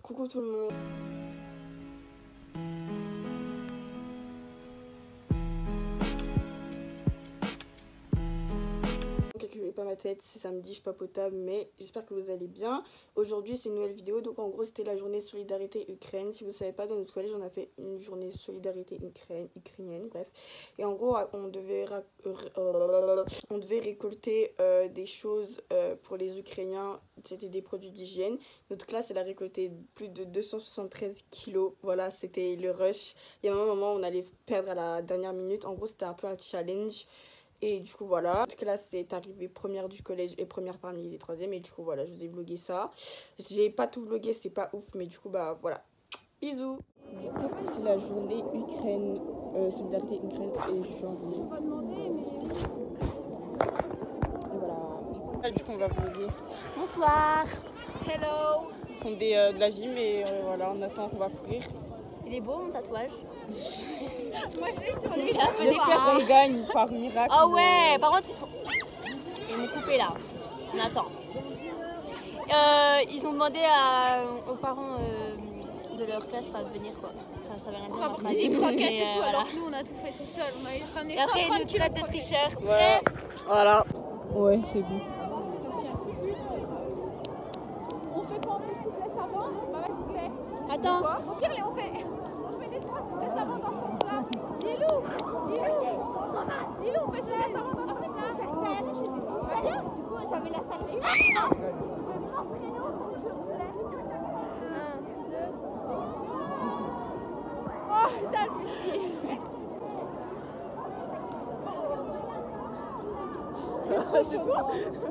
Coucou tout le monde. Calculez pas ma tête, c'est samedi, je suis pas potable, mais j'espère que vous allez bien. Aujourd'hui c'est une nouvelle vidéo, donc en gros c'était la journée solidarité Ukraine. Si vous ne savez pas, dans notre collège on a fait une journée solidarité ukrainienne, bref. Et en gros on devait récolter des choses pour les Ukrainiens, c'était des produits d'hygiène. Notre classe elle a récolté plus de 273 kilos, voilà c'était le rush. Il y a un moment où on allait perdre à la dernière minute, en gros c'était un peu un challenge. Et du coup voilà, notre classe est arrivée première du collège et première parmi les troisièmes. Et du coup voilà, je vous ai vlogué ça. J'ai pas tout vlogué, c'est pas ouf, mais du coup bah voilà. Bisous. Du coup c'est la journée Ukraine, solidarité Ukraine et je suis en journée. Et voilà. Du coup on va vloguer. Bonsoir. Hello. Ils font de la gym et voilà, on attend qu'on va courir. Il est beau mon tatouage. Moi je l'ai sur les jambes. J'espère qu'on gagne par miracle. Ah ouais, par contre ils m'ont coupé là. On attend. Ils ont demandé aux parents de leur classe de venir quoi. Enfin, ça veut rien dire. On va apporter des croquettes et tout, alors que nous on a tout fait tout seul. On a ramené 130 après ils nous kilos traitent de tricheurs. Ouais. Voilà. Ouais, c'est bon. On fait quoi? On fait souplesse avant? Bah vas-y fais. Attends. Au pire on fait les trois souplesse avant dans ce sens-là. Lilou, on fait souplesse avant dans ce sens-là. Du coup j'avais la salle. Oh putain, elle fait chier. C'est toi?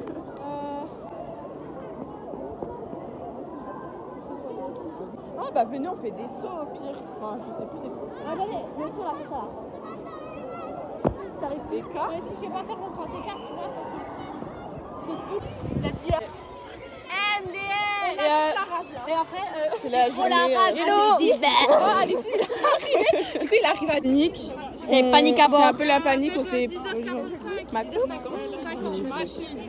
Ah bah venez, on fait des sauts au pire. Enfin, je sais plus c'est quoi. Regardez, bien sûr, là, ça. T'arrives Des cas. Mais si je vais pas faire mon grand écart, tu vois, ça c'est. Il a dit. MDR. Et après, C'est la journée. Hello. Alexis, il est arrivé. Du coup, il arrive à Panique. C'est panique à bord. C'est un peu la panique, on s'est. 10h45. Matou. 10h50, machine.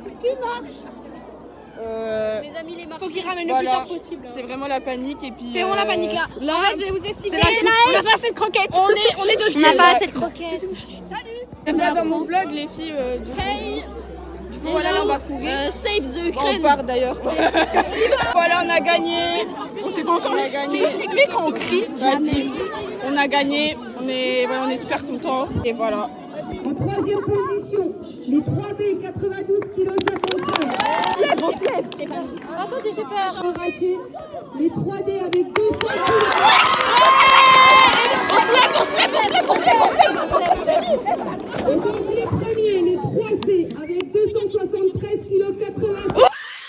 Mes amis, les marques. Faut qu'il ramène le Voilà. plus tard possible. C'est vraiment la panique et puis. C'est vraiment la panique là. En fait, je vais vous expliquer. On n'a pas assez de croquettes. On est de On n'a pas assez de croquettes. C'est pas dans mon vlog les filles de Hey. Du coup voilà, là, on va courir. Save the On Ukraine. part d'ailleurs. Voilà, on a gagné. On sait pas encore. On a gagné. Mais quand on crie. Vas-y. On a gagné. On est super contents. Et voilà. En troisième position, les 3B 92 kg 55. On se lève. C'est pas. Attendez, j'ai peur. Arraché, les 3D avec 200 kg. Et parmi les premiers, les 3C avec 273 kg 80.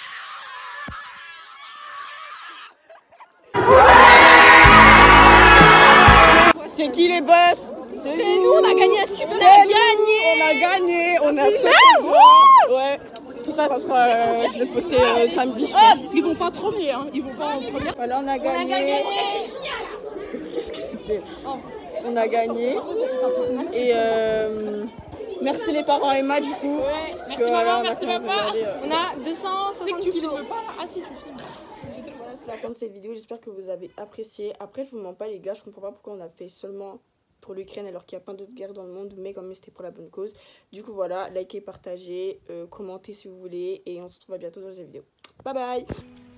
C'est qui les boss? C'est nous, on a gagné un super. On a gagné. On a fait. Ouais. Tout ça, ça sera. Je vais poster samedi. Je pense. Ils vont pas premier, hein. Ils vont pas en première. Voilà, on a gagné. Qu'est-ce que c'est? On a gagné. Et merci les parents Emma du coup. Merci maman, merci papa. On a 260 kilos. Ah si, tu filmes. Voilà, c'est la fin de cette vidéo. J'espère que vous avez apprécié. Après, je vous mens pas les gars, je comprends pas pourquoi on a fait seulement pour l'Ukraine alors qu'il y a plein d'autres guerres dans le monde, mais quand même c'était pour la bonne cause. Du coup voilà, likez, partagez, commentez si vous voulez et on se retrouve à bientôt dans une vidéo. Bye bye.